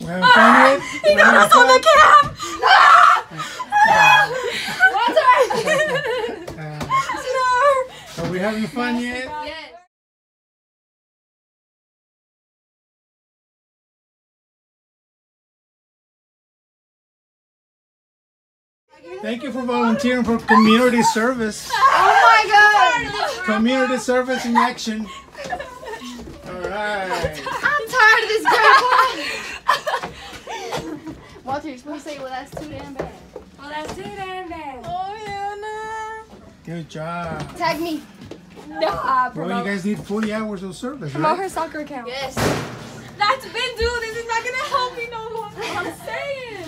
We're having fun yet? He got us on the cam! Are we having fun yet? Yes. Thank you for volunteering for community service. Oh my god! Community service in action. Alright. I'm tired of this grandpa. Walter, you're supposed to say, well, that's too damn bad. Well, that's too damn bad. Oh, yeah, Good job. Tag me. Nah, Well, you guys need 40 hours of service, promote right? her soccer account. Yes. That's been due. This is not gonna help me no more. I'm saying.